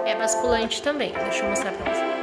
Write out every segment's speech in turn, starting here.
é basculante também. Deixa eu mostrar pra vocês.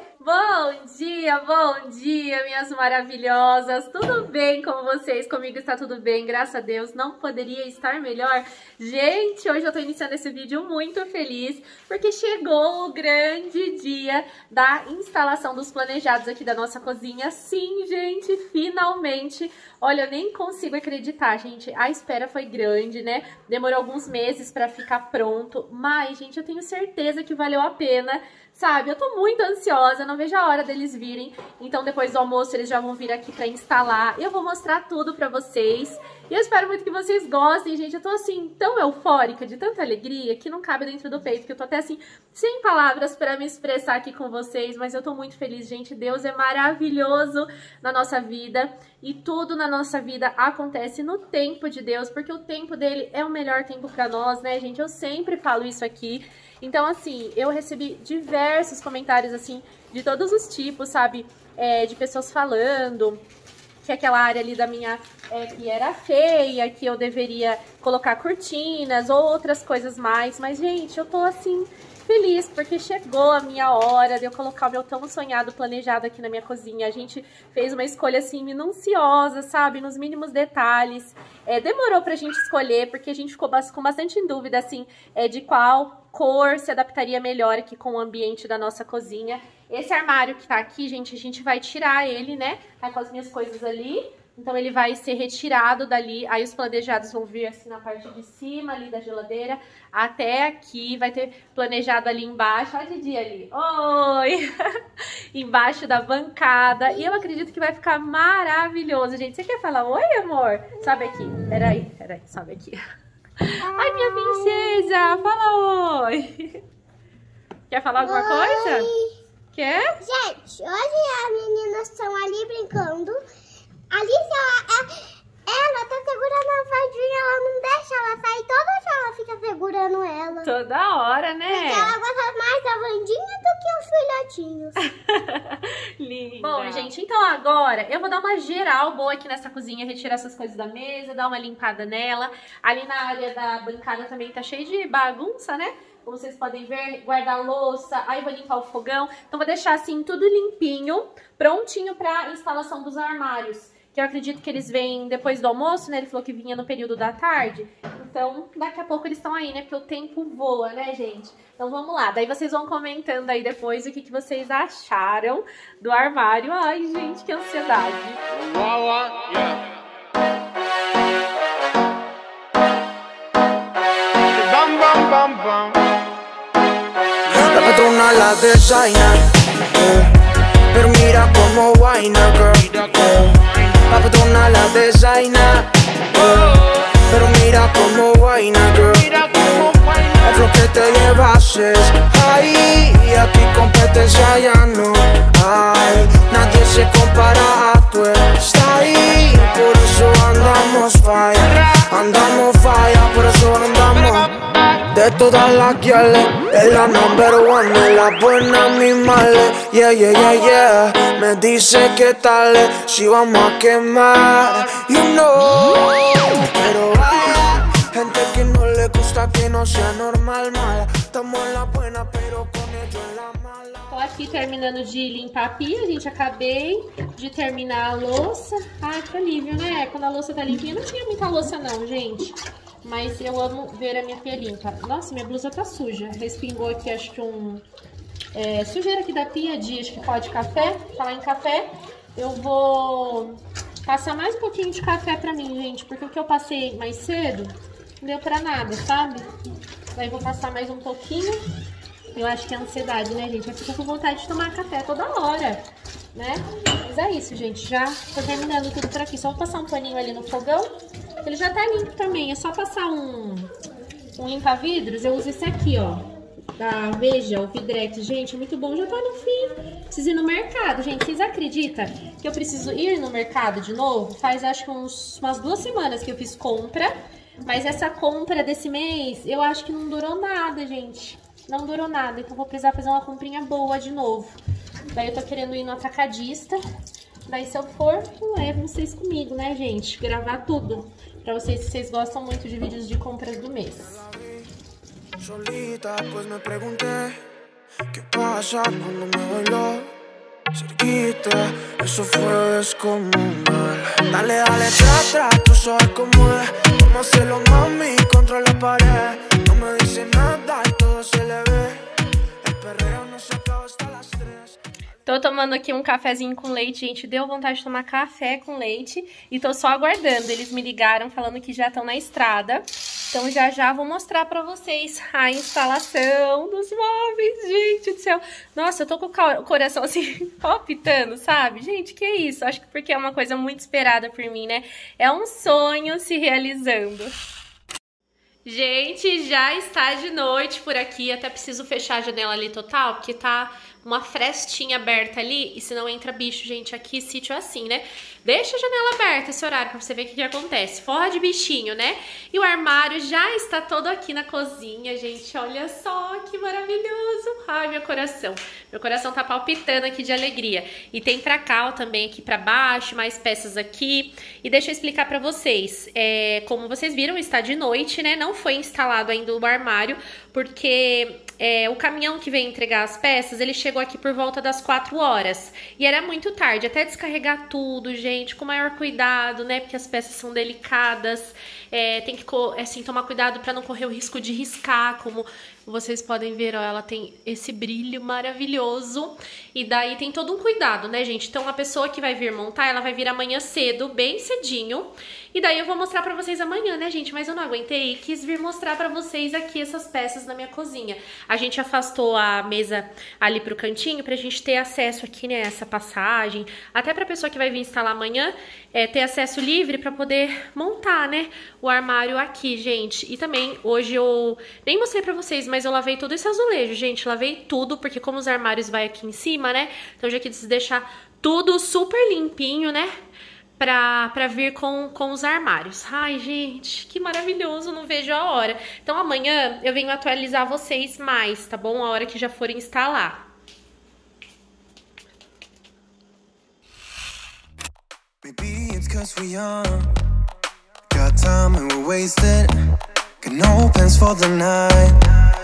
Bom dia, minhas maravilhosas! Tudo bem com vocês? Comigo está tudo bem, graças a Deus, não poderia estar melhor. Gente, hoje eu tô iniciando esse vídeo muito feliz, porque chegou o grande dia da instalação dos planejados aqui da nossa cozinha. Sim, gente, finalmente! Olha, eu nem consigo acreditar, gente, a espera foi grande, né? Demorou alguns meses pra ficar pronto, mas, gente, eu tenho certeza que valeu a pena. Sabe, eu tô muito ansiosa, não vejo a hora deles virem. Então depois do almoço eles já vão vir aqui pra instalar. Eu vou mostrar tudo pra vocês. E eu espero muito que vocês gostem, gente. Eu tô assim, tão eufórica, de tanta alegria, que não cabe dentro do peito. Que eu tô até assim, sem palavras pra me expressar aqui com vocês. Mas eu tô muito feliz, gente. Deus é maravilhoso na nossa vida. E tudo na nossa vida acontece no tempo de Deus. Porque o tempo dele é o melhor tempo pra nós, né, gente? Eu sempre falo isso aqui. Então, assim, eu recebi diversos comentários, assim, de todos os tipos, sabe? De pessoas falando que aquela área ali da minha que era feia, que eu deveria colocar cortinas ou outras coisas mais. Mas, gente, eu tô, assim, feliz porque chegou a minha hora de eu colocar o meu tão sonhado planejado aqui na minha cozinha. A gente fez uma escolha, assim, minuciosa, sabe? Nos mínimos detalhes. Demorou pra gente escolher, porque a gente ficou com bastante dúvida, assim, de qual cor se adaptaria melhor aqui com o ambiente da nossa cozinha. Esse armário que tá aqui, gente, a gente vai tirar ele, né? Tá com as minhas coisas ali. Então ele vai ser retirado dali, aí os planejados vão vir assim na parte de cima ali da geladeira, até aqui, vai ter planejado ali embaixo, olha a Didi ali, oi! Embaixo da bancada, e eu acredito que vai ficar maravilhoso, gente. Você quer falar oi, amor? Sobe aqui, peraí, sobe aqui. Ai, minha princesa, fala oi! Quer falar alguma coisa? Quer? Gente, hoje as meninas estão ali brincando. A Alice, ela tá segurando a fadinha, ela não deixa ela sair. Todo dia ela fica segurando ela. Toda hora, né? Porque ela gosta mais da Wandinha do que os filhotinhos. Linda. Bom, gente, então agora eu vou dar uma geral boa aqui nessa cozinha, retirar essas coisas da mesa, dar uma limpada nela. Ali na área da bancada também tá cheio de bagunça, né? Como vocês podem ver, guardar louça, aí vou limpar o fogão. Então vou deixar assim tudo limpinho, prontinho pra instalação dos armários. Que eu acredito que eles vêm depois do almoço, né? Ele falou que vinha no período da tarde. Então, daqui a pouco eles estão aí, né? Porque o tempo voa, né, gente? Então, vamos lá. Daí vocês vão comentando aí depois o que vocês acharam do armário. Ai, gente, que ansiedade. La patrona la designa, pero mira como vaina, girl. La patrona la designa, pero mira como vaina, girl. Es lo que te llevases, ay, aquí competencia ya no hay. Nadie se compara a tu style, por eso andamos fire, por eso andamos. De todas las guiales, es la number one, es la buena, mi male. Yeah. Me dice que tal, si vamos a quemar, you know. Pero vaya, gente que no le gusta que no sea normal, mala. Estamos en la buena, pero con ellos en la mala. Tô aqui terminando de limpar a pia, gente. Acabei de terminar a louça. Ai, que alívio, né? Quando a louça tá limpinha, não tinha muita louça não, gente. Mas eu amo ver a minha pia limpa. Nossa, minha blusa tá suja. Respingou aqui, acho que sujeira aqui da pia de, acho que pó de café. Falar em café, eu vou passar mais um pouquinho de café pra mim, gente. Porque o que eu passei mais cedo não deu pra nada, sabe? Daí vou passar mais um pouquinho. Eu acho que é ansiedade, né, gente? Eu fico com vontade de tomar café toda hora, né? Mas é isso, gente. Já tô terminando tudo por aqui. Só vou passar um paninho ali no fogão. Ele já tá limpo também. É só passar um limpa-vidros. Eu uso esse aqui, ó. Da Veja, o Vidrex. Gente, é muito bom. Já tá no fim. Preciso ir no mercado. Gente, vocês acreditam que eu preciso ir no mercado de novo? Faz, acho que umas 2 semanas que eu fiz compra. Mas essa compra desse mês, eu acho que não durou nada, gente. Não durou nada. Então, vou precisar fazer uma comprinha boa de novo. Daí, eu tô querendo ir no atacadista. Daí, se eu for, eu levo vocês comigo, né, gente? Gravar tudo. Pra vocês, se vocês gostam muito de vídeos de compras do mês. Solita, pues me pregunté ¿Qué pasa cuando me bailo cerquita? Eso fue descomunal. Dale, dale, tra, tú sabes cómo es. Vamos a hacerlo, mami, contra la pared. No me dice nada y todo se le ve. El perreo no se acaba hasta las 3. Tô tomando aqui um cafezinho com leite, gente. Deu vontade de tomar café com leite e tô só aguardando. Eles me ligaram falando que já estão na estrada. Então já vou mostrar pra vocês a instalação dos móveis, gente do céu. Nossa, eu tô com o coração assim, palpitando, sabe? Gente, que isso? Acho que porque é uma coisa muito esperada por mim, né? É um sonho se realizando. Gente, já está de noite por aqui. Até preciso fechar a janela ali total, porque tá uma frestinha aberta ali. E senão entra bicho, gente. Aqui sítio é assim, né? Deixa a janela aberta esse horário pra você ver o que acontece. Forra de bichinho, né? E o armário já está todo aqui na cozinha, gente. Olha só que maravilhoso. Ai, meu coração. Meu coração tá palpitando aqui de alegria. E tem pra cá, ó, também aqui pra baixo, mais peças aqui. E deixa eu explicar pra vocês. Como vocês viram, está de noite, né? Não foi instalado ainda o armário, porque o caminhão que veio entregar as peças, ele chegou aqui por volta das 4 horas. E era muito tarde, até descarregar tudo, gente, com maior cuidado, né? Porque as peças são delicadas. Tem que, assim, tomar cuidado para não correr o risco de riscar, como vocês podem ver, ó, ela tem esse brilho maravilhoso. E daí tem todo um cuidado, né, gente? Então a pessoa que vai vir montar, ela vai vir amanhã cedo, bem cedinho. E daí eu vou mostrar pra vocês amanhã, né, gente? Mas eu não aguentei e quis vir mostrar pra vocês aqui essas peças na minha cozinha. A gente afastou a mesa ali pro cantinho pra gente ter acesso aqui, né, essa passagem. Até pra pessoa que vai vir instalar amanhã, ter acesso livre pra poder montar, né, o armário aqui, gente. E também, hoje eu nem mostrei pra vocês, mas eu lavei todo esse azulejo, gente. Lavei tudo, porque como os armários vai aqui em cima, né, então eu já quis deixar tudo super limpinho, né, pra vir com os armários. Ai, gente, que maravilhoso, não vejo a hora. Então amanhã eu venho atualizar vocês mais, tá bom? A hora que já forem instalar. Maybe it's 'cause we're young, got time and we're wasted, got no plans for the night.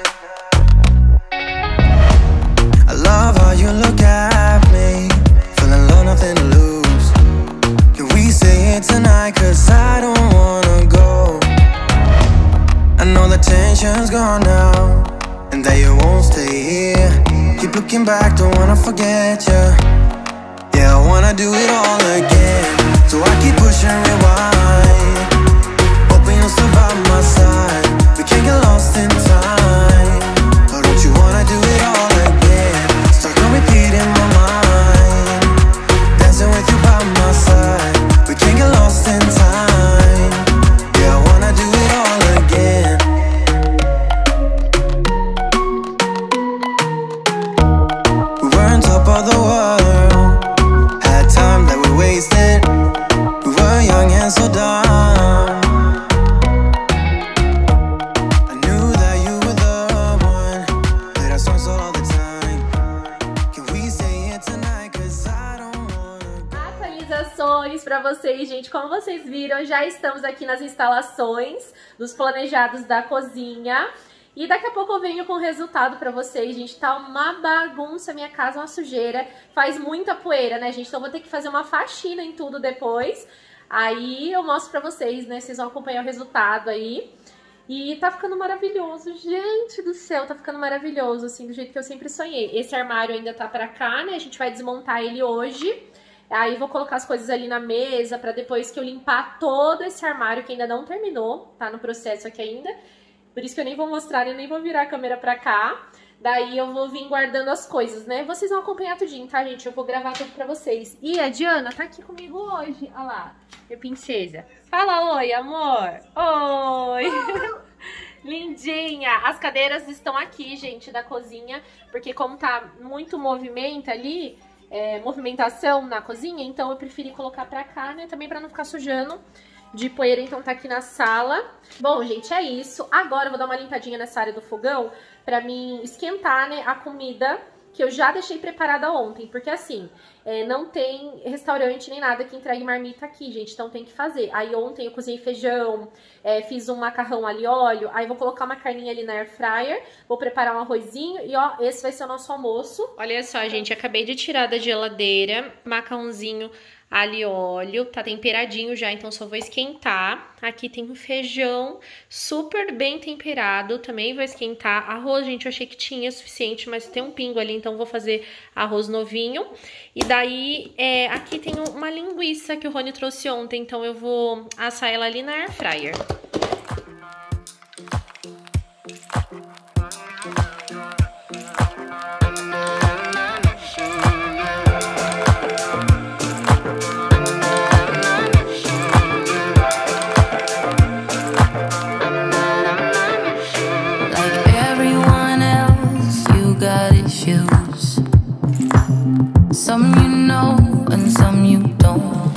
I love how you look at me, feeling low, nothing to lose. Can we stay here tonight, 'cause I don't wanna go. I know the tension's gone now, and that you won't stay here. Keep looking back, don't wanna forget you. Yeah, I wanna do it all again, so I keep pushing rewind, hoping you'll still by my side. We can't get lost in time, but don't you wanna do it all again? Stuck on repeat in my mind, dancing with you by my side. We can't get lost in time, yeah, I wanna do it all again. We were on top of the world, had time that we wasted. We were young and so dumb. I knew that you were the one, played our songs all the time. Can we stay here tonight, 'cause I don't wanna. Atualizações pra vocês, gente. Como vocês viram, já estamos aqui nas instalações dos planejados da cozinha. E daqui a pouco eu venho com o resultado pra vocês, gente. Tá uma bagunça, minha casa, uma sujeira. Faz muita poeira, né, gente? Então vou ter que fazer uma faxina em tudo depois. Aí eu mostro pra vocês, né? Vocês vão acompanhar o resultado aí. E tá ficando maravilhoso, gente do céu. Tá ficando maravilhoso, assim, do jeito que eu sempre sonhei. Esse armário ainda tá pra cá, né? A gente vai desmontar ele hoje. Aí vou colocar as coisas ali na mesa pra depois que eu limpar todo esse armário, que ainda não terminou. Tá no processo aqui ainda. Por isso que eu nem vou mostrar, eu nem vou virar a câmera pra cá. Daí eu vou vir guardando as coisas, né? Vocês vão acompanhar tudinho, tá, gente? Eu vou gravar tudo pra vocês. E a Diana tá aqui comigo hoje. Olha lá, minha princesa. Fala oi, amor. Oi. Lindinha. As cadeiras estão aqui, gente, da cozinha. Porque como tá muito movimento ali, movimentação na cozinha, então eu preferi colocar pra cá, né? Também pra não ficar sujando de poeira, então tá aqui na sala. Bom, gente, é isso. Agora eu vou dar uma limpadinha nessa área do fogão pra mim esquentar, né, a comida que eu já deixei preparada ontem, porque assim, não tem restaurante nem nada que entregue marmita aqui, gente, então tem que fazer. Aí ontem eu cozinhei feijão, fiz um macarrão alho e óleo, aí vou colocar uma carninha ali na air fryer, vou preparar um arrozinho e ó, esse vai ser o nosso almoço. Olha só, gente, acabei de tirar da geladeira, macarrãozinho alho e óleo, tá temperadinho já, então só vou esquentar. Aqui tem um feijão super bem temperado, também vou esquentar. Arroz, gente, eu achei que tinha suficiente, mas tem um pingo ali, então vou fazer arroz novinho. E daí, aqui tem uma linguiça que o Rony trouxe ontem, então eu vou assar ela ali na air fryer. Some you know and some you don't.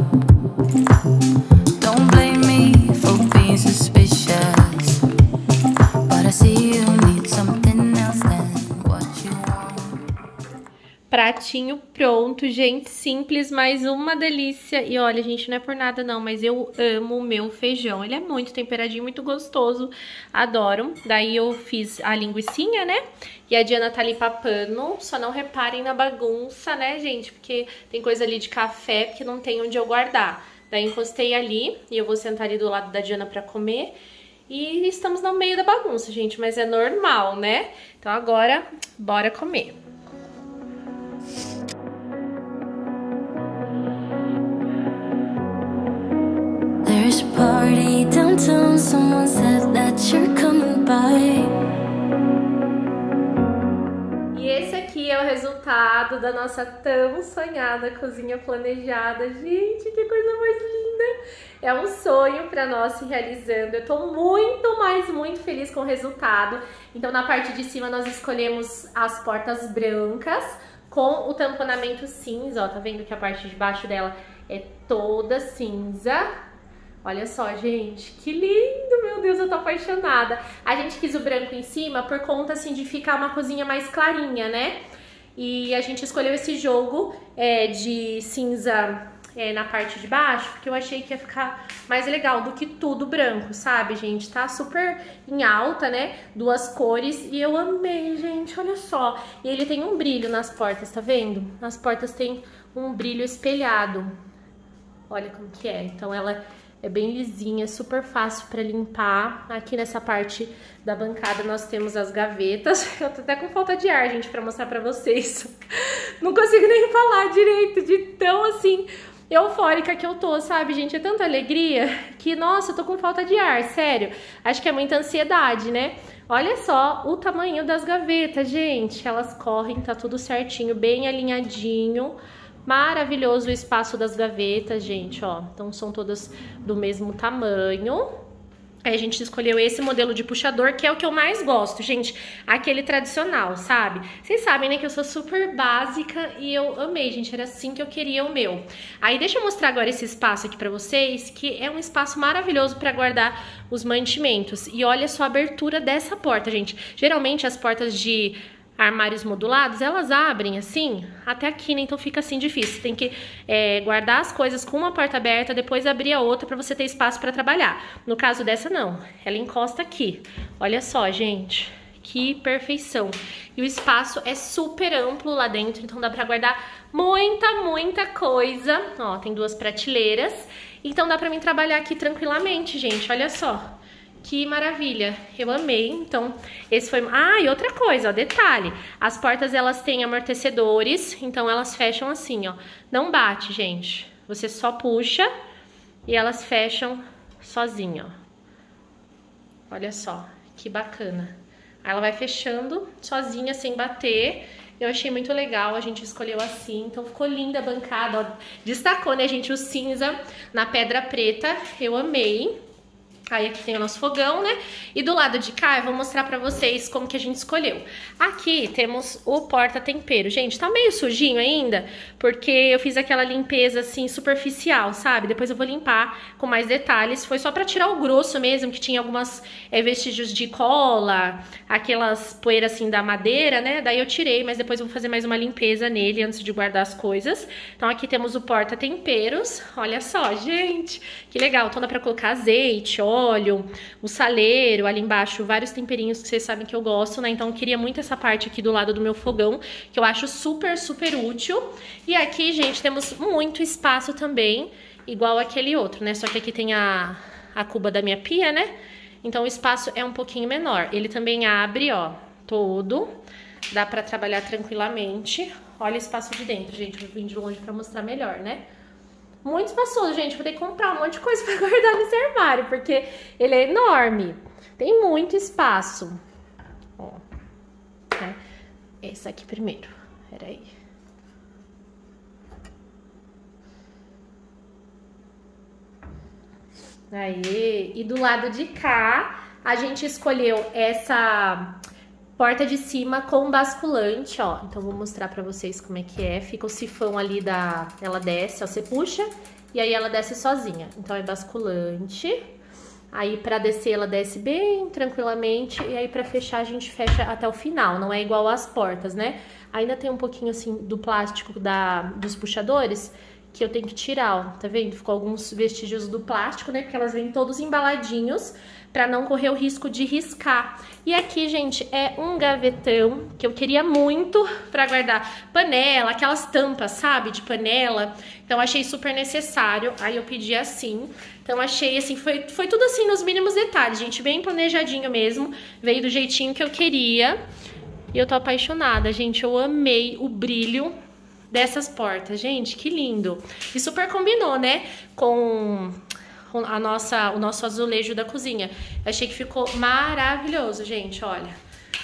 Don't blame me for being suspicious, but I see you need something else than what you want. Pratinho pronto, gente, simples, mas uma delícia. E olha, gente, não é por nada não, mas eu amo o meu feijão. Ele é muito temperadinho, muito gostoso, adoro. Daí eu fiz a linguicinha, né? E a Diana tá ali papando, só não reparem na bagunça, né, gente? Porque tem coisa ali de café, porque não tem onde eu guardar. Daí encostei ali e eu vou sentar ali do lado da Diana pra comer. E estamos no meio da bagunça, gente, mas é normal, né? Então agora, bora comer. There's a party downtown, someone said that you're coming by. E esse aqui é o resultado da nossa tão sonhada cozinha planejada. Gente, que coisa mais linda! É um sonho pra nós se realizando. Eu tô muito feliz com o resultado. Então, na parte de cima, nós escolhemos as portas brancas com o tamponamento cinza. Ó, tá vendo que a parte de baixo dela é toda cinza? Olha só, gente, que lindo, meu Deus, eu tô apaixonada. A gente quis o branco em cima por conta, assim, de ficar uma cozinha mais clarinha, né? E a gente escolheu esse jogo de cinza na parte de baixo, porque eu achei que ia ficar mais legal do que tudo branco, sabe, gente? Tá super em alta, né? Duas cores e eu amei, gente, olha só. E ele tem um brilho nas portas, tá vendo? Nas portas tem um brilho espelhado. Olha como que é. Então ela é bem lisinha, super fácil pra limpar. Aqui nessa parte da bancada nós temos as gavetas. Eu tô até com falta de ar, gente, pra mostrar pra vocês. Não consigo nem falar direito de tão, assim, eufórica que eu tô, sabe, gente? É tanta alegria que, nossa, eu tô com falta de ar, sério. Acho que é muita ansiedade, né? Olha só o tamanho das gavetas, gente. Elas correm, tá tudo certinho, bem alinhadinho. Maravilhoso o espaço das gavetas, gente, ó. Então são todas do mesmo tamanho. Aí a gente escolheu esse modelo de puxador, que é o que eu mais gosto, gente. Aquele tradicional, sabe? Vocês sabem, né, que eu sou super básica e eu amei, gente. Era assim que eu queria o meu. Aí deixa eu mostrar agora esse espaço aqui pra vocês, que é um espaço maravilhoso pra guardar os mantimentos. E olha só a abertura dessa porta, gente. Geralmente as portas de armários modulados, elas abrem assim, até aqui, né? Então fica assim difícil. Tem que guardar as coisas com uma porta aberta, depois abrir a outra pra você ter espaço pra trabalhar. No caso dessa, não. Ela encosta aqui. Olha só, gente. Que perfeição. E o espaço é super amplo lá dentro, então dá pra guardar muita coisa. Ó, tem duas prateleiras. Então dá pra mim trabalhar aqui tranquilamente, gente. Olha só. Que maravilha, eu amei. Então, esse foi... Ah, e outra coisa, ó, detalhe. As portas, elas têm amortecedores, então elas fecham assim, ó. Não bate, gente. Você só puxa e elas fecham sozinho, ó. Olha só, que bacana. Aí ela vai fechando sozinha, sem bater. Eu achei muito legal, a gente escolheu assim. Então, ficou linda a bancada, ó. Destacou, né, gente, o cinza na pedra preta. Eu amei. Aí aqui tem o nosso fogão, né? E do lado de cá eu vou mostrar pra vocês como que a gente escolheu. Aqui temos o porta-tempero. Gente, tá meio sujinho ainda, porque eu fiz aquela limpeza assim superficial, sabe? Depois eu vou limpar com mais detalhes. Foi só pra tirar o grosso mesmo, que tinha algumas vestígios de cola, aquelas poeiras assim da madeira, né? Daí eu tirei, mas depois eu vou fazer mais uma limpeza nele antes de guardar as coisas. Então aqui temos o porta-temperos. Olha só, gente, que legal. Então dá pra colocar azeite, óleo, o saleiro, ali embaixo vários temperinhos que vocês sabem que eu gosto, né? Então eu queria muito essa parte aqui do lado do meu fogão, que eu acho super, super útil. E aqui, gente, temos muito espaço também, igual aquele outro, né? Só que aqui tem a cuba da minha pia, né? Então o espaço é um pouquinho menor. Ele também abre, ó, todo. Dá pra trabalhar tranquilamente. Olha o espaço de dentro, gente. Eu vim de longe pra mostrar melhor, né? Muito espaçoso, gente. Vou ter que comprar um monte de coisa pra guardar nesse armário, porque ele é enorme. Tem muito espaço. Ó, né? Esse aqui primeiro. Peraí. Aí. E do lado de cá, a gente escolheu essa porta de cima com basculante, ó. Então, vou mostrar pra vocês como é que é. Fica o sifão ali ela desce, ó. Você puxa e aí ela desce sozinha. Então, é basculante. Aí, pra descer, ela desce bem tranquilamente. E aí, pra fechar, a gente fecha até o final. Não é igual às portas, né? Ainda tem um pouquinho, assim, do plástico dos puxadores que eu tenho que tirar, ó. Tá vendo? Ficou alguns vestígios do plástico, né? Porque elas vêm todos embaladinhos, pra não correr o risco de riscar. E aqui, gente, é um gavetão que eu queria muito pra guardar panela, aquelas tampas, sabe, de panela. Então, achei super necessário. Aí, eu pedi assim. Então, achei, assim, foi tudo assim nos mínimos detalhes, gente. Bem planejadinho mesmo. Veio do jeitinho que eu queria. E eu tô apaixonada, gente. Eu amei o brilho dessas portas. Gente, que lindo. E super combinou, né, com o nosso azulejo da cozinha. Achei que ficou maravilhoso, gente, olha.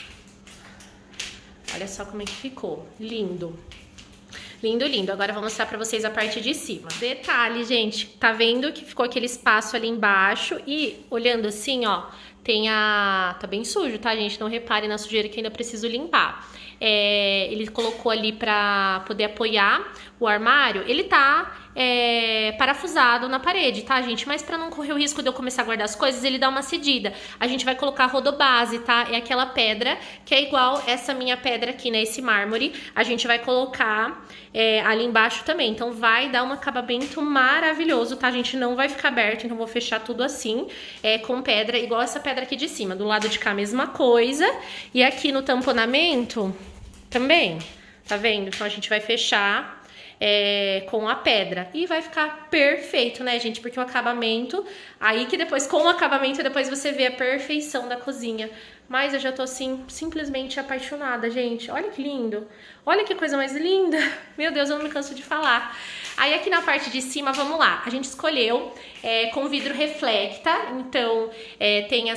Olha só como é que ficou. Lindo. Lindo, lindo. Agora eu vou mostrar pra vocês a parte de cima. Detalhe, gente, tá vendo que ficou aquele espaço ali embaixo e olhando assim, ó, tá bem sujo, tá, gente? Não reparem na sujeira que ainda preciso limpar. Ele colocou ali pra poder apoiar o armário. Ele tá parafusado na parede, tá, gente? Mas pra não correr o risco de eu começar a guardar as coisas, ele dá uma cedida. A gente vai colocar rodobase, tá? É aquela pedra que é igual essa minha pedra aqui, né? Esse mármore. A gente vai colocar ali embaixo também. Então vai dar um acabamento maravilhoso, tá? A gente não vai ficar aberto, então vou fechar tudo assim, com pedra, igual essa pedra aqui de cima. Do lado de cá, a mesma coisa. E aqui no tamponamento também, tá vendo? Então a gente vai fechar com a pedra. E vai ficar perfeito, né, gente? Porque o acabamento... Aí que depois, com o acabamento, depois você vê a perfeição da cozinha. Mas eu já tô, assim, simplesmente apaixonada, gente. Olha que lindo. Olha que coisa mais linda. Meu Deus, eu não me canso de falar. Aí aqui na parte de cima, vamos lá. A gente escolheu com vidro reflecta. Então, tem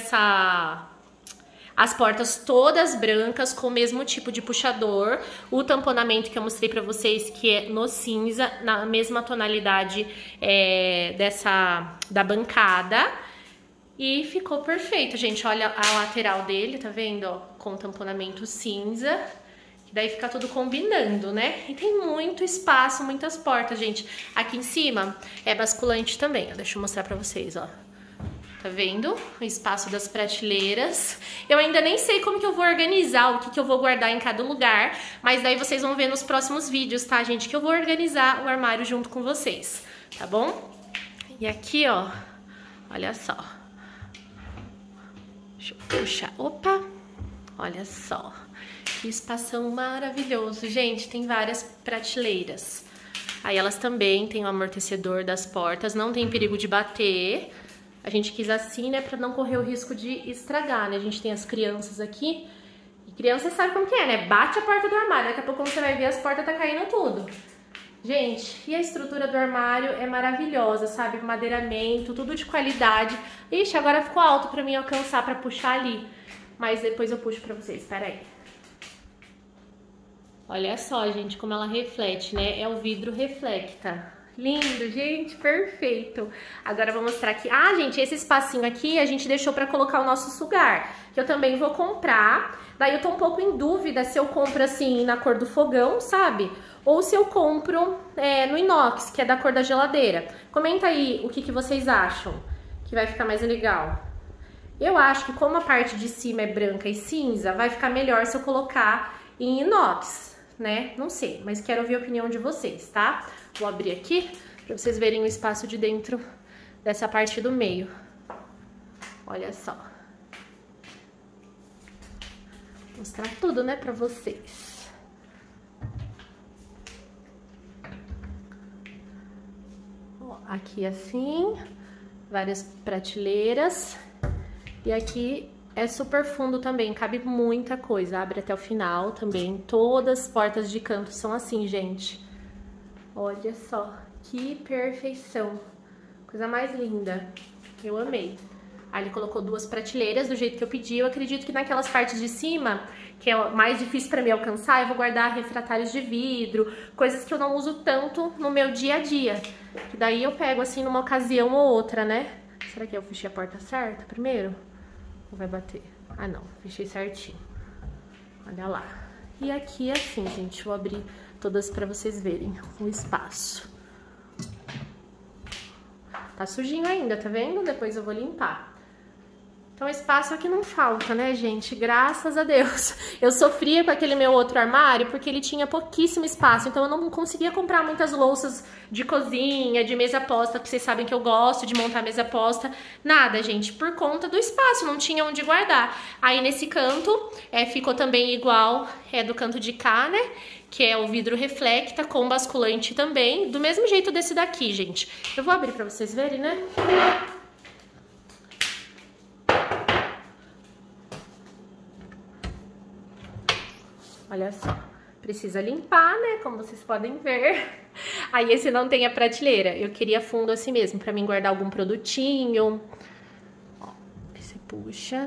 as portas todas brancas, com o mesmo tipo de puxador. O tamponamento que eu mostrei pra vocês, que é no cinza, na mesma tonalidade da bancada. E ficou perfeito, gente. Olha a lateral dele, tá vendo? Ó, com tamponamento cinza. Que daí fica tudo combinando, né? E tem muito espaço, muitas portas, gente. Aqui em cima é basculante também, ó. Deixa eu mostrar pra vocês, ó. Tá vendo? O espaço das prateleiras. Eu ainda nem sei como que eu vou organizar, o que eu vou guardar em cada lugar. Mas daí vocês vão ver nos próximos vídeos, tá, gente? Que eu vou organizar o armário junto com vocês, tá bom? E aqui, ó, olha só. Deixa eu puxar. Opa! Olha só. Que espação maravilhoso. Gente, tem várias prateleiras. Aí elas também têm o amortecedor das portas. Não tem perigo de bater. A gente quis assim, né, pra não correr o risco de estragar, né? A gente tem as crianças aqui. E criança sabe como que é, né? Bate a porta do armário. Daqui a pouco, quando você vai ver, as portas tá caindo tudo. Gente, e a estrutura do armário é maravilhosa, sabe? Madeiramento, tudo de qualidade. Ixi, agora ficou alto pra mim alcançar pra puxar ali. Mas depois eu puxo pra vocês, peraí. Olha só, gente, como ela reflete, né? É o vidro reflecta. Lindo, gente, perfeito. Agora eu vou mostrar aqui. Ah, gente, esse espacinho aqui a gente deixou pra colocar o nosso sugar, que eu também vou comprar. Daí eu tô um pouco em dúvida se eu compro assim na cor do fogão, sabe? Ou se eu compro no inox, que é da cor da geladeira. Comenta aí o que vocês acham que vai ficar mais legal. Eu acho que como a parte de cima é branca e cinza, vai ficar melhor se eu colocar em inox, né? Não sei, mas quero ouvir a opinião de vocês, tá? Vou abrir aqui pra vocês verem o espaço de dentro dessa parte do meio. Olha só. Vou mostrar tudo, né, pra vocês. Ó, aqui assim, várias prateleiras. E aqui é super fundo também, cabe muita coisa, abre até o final também. Todas as portas de canto são assim, gente. Olha só, que perfeição. Coisa mais linda. Eu amei. Aí ele colocou 2 prateleiras do jeito que eu pedi. Eu acredito que naquelas partes de cima, que é mais difícil pra mim alcançar, eu vou guardar refratários de vidro, coisas que eu não uso tanto no meu dia a dia. Que daí eu pego assim numa ocasião ou outra, né? Será que eu fechei a porta certa primeiro? Ou vai bater? Ah, não. Fechei certinho. Olha lá. E aqui assim, gente, vou abrir todas pra vocês verem o espaço. Tá sujinho ainda, tá vendo? Depois eu vou limpar. Então, espaço aqui não falta, né, gente? Graças a Deus. Eu sofria com aquele meu outro armário porque ele tinha pouquíssimo espaço. Então, eu não conseguia comprar muitas louças de cozinha, de mesa posta, porque vocês sabem que eu gosto de montar mesa posta. Nada, gente, por conta do espaço, não tinha onde guardar. Aí, nesse canto, ficou também igual do canto de cá, né? Que é o vidro reflecta com basculante também. Do mesmo jeito desse daqui, gente. Eu vou abrir pra vocês verem, né? Olha só, precisa limpar, né, como vocês podem ver. Aí esse não tem a prateleira, eu queria fundo assim mesmo, pra mim guardar algum produtinho. Ó, você puxa.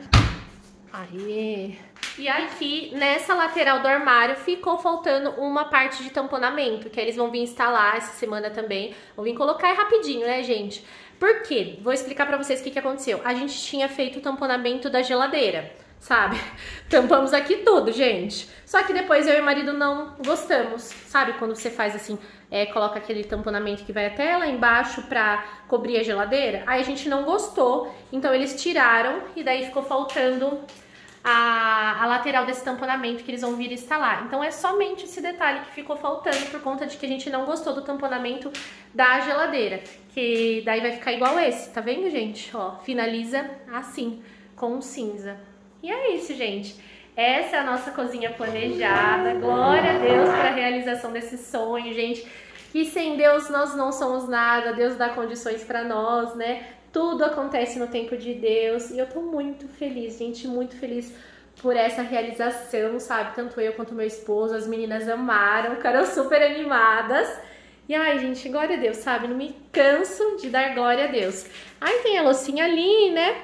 Aí. E aqui, nessa lateral do armário, ficou faltando uma parte de tamponamento, que eles vão vir instalar essa semana também. Vão vir colocar rapidinho, né, gente? Por quê? Vou explicar pra vocês o que aconteceu. A gente tinha feito o tamponamento da geladeira, sabe? Tampamos aqui tudo, gente. Só que depois eu e o marido não gostamos, sabe? Quando você faz assim, coloca aquele tamponamento que vai até lá embaixo pra cobrir a geladeira. Aí a gente não gostou, então eles tiraram e daí ficou faltando a lateral desse tamponamento que eles vão vir instalar. Então é somente esse detalhe que ficou faltando por conta de que a gente não gostou do tamponamento da geladeira. Que daí vai ficar igual esse, tá vendo, gente? Ó, finaliza assim, com cinza. E é isso, gente. Essa é a nossa cozinha planejada. Glória a Deus para a realização desse sonho, gente. Que sem Deus nós não somos nada. Deus dá condições para nós, né? Tudo acontece no tempo de Deus. E eu tô muito feliz, gente. Muito feliz por essa realização, sabe? Tanto eu quanto meu esposo. As meninas amaram, ficaram super animadas. E ai, gente, glória a Deus, sabe? Não me canso de dar glória a Deus. Aí tem a loucinha ali, né?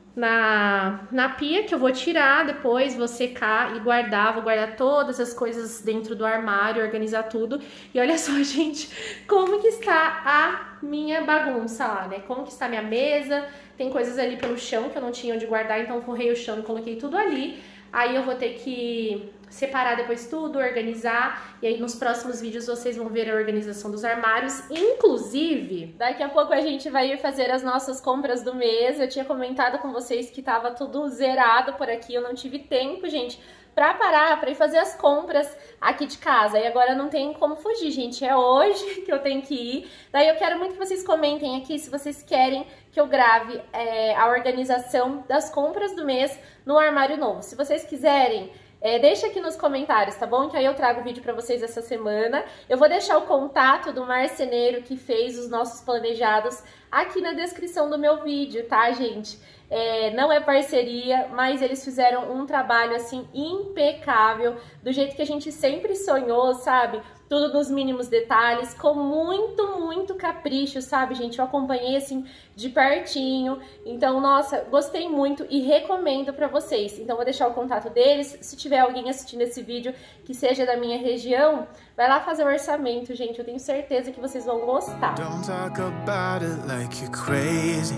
Na pia, que eu vou tirar depois, vou secar e guardar. Vou guardar todas as coisas dentro do armário, organizar tudo. E olha só, gente, como que está a minha bagunça lá, né? Como que está a minha mesa. Tem coisas ali pelo chão que eu não tinha onde guardar, então eu forrei o chão e coloquei tudo ali. Aí eu vou ter que separar depois tudo, organizar. E aí nos próximos vídeos vocês vão ver a organização dos armários. Inclusive, daqui a pouco a gente vai ir fazer as nossas compras do mês. Eu tinha comentado com vocês que tava tudo zerado por aqui. Eu não tive tempo, gente, pra parar, pra ir fazer as compras aqui de casa. E agora não tem como fugir, gente. É hoje que eu tenho que ir. Daí eu quero muito que vocês comentem aqui se vocês querem que eu grave a organização das compras do mês no armário novo. Se vocês quiserem, deixa aqui nos comentários, tá bom? Que aí eu trago o vídeo pra vocês essa semana. Eu vou deixar o contato do marceneiro que fez os nossos planejados aqui na descrição do meu vídeo, tá, gente? não é parceria, mas eles fizeram um trabalho assim impecável, do jeito que a gente sempre sonhou, sabe? Tudo nos mínimos detalhes, com muito capricho, sabe, gente? Eu acompanhei assim de pertinho, então, nossa, gostei muito e recomendo pra vocês. Então, vou deixar o contato deles. Se tiver alguém assistindo esse vídeo que seja da minha região, vai lá fazer o orçamento, gente. Eu tenho certeza que vocês vão gostar. Don't talk about it like you're crazy.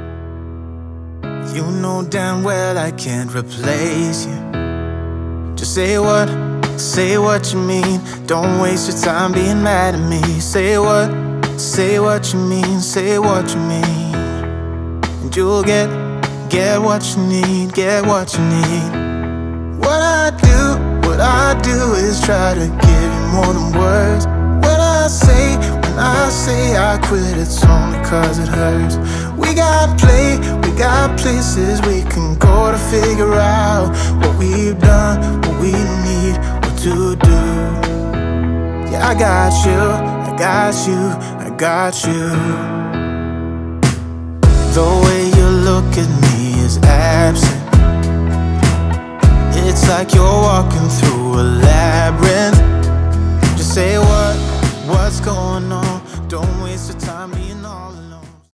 You know damn well I can't replace you. Just say what you mean. Don't waste your time being mad at me. Say what you mean. Say what you mean. And you'll get what you need. Get what you need. What I do is try to give you more than words. When I say I quit, it's only cause it hurts. We got places we can go to figure out what we've done, what we need, what to do. Yeah, I got you, I got you, I got you. The way you look at me is absent. It's like you're walking through a labyrinth.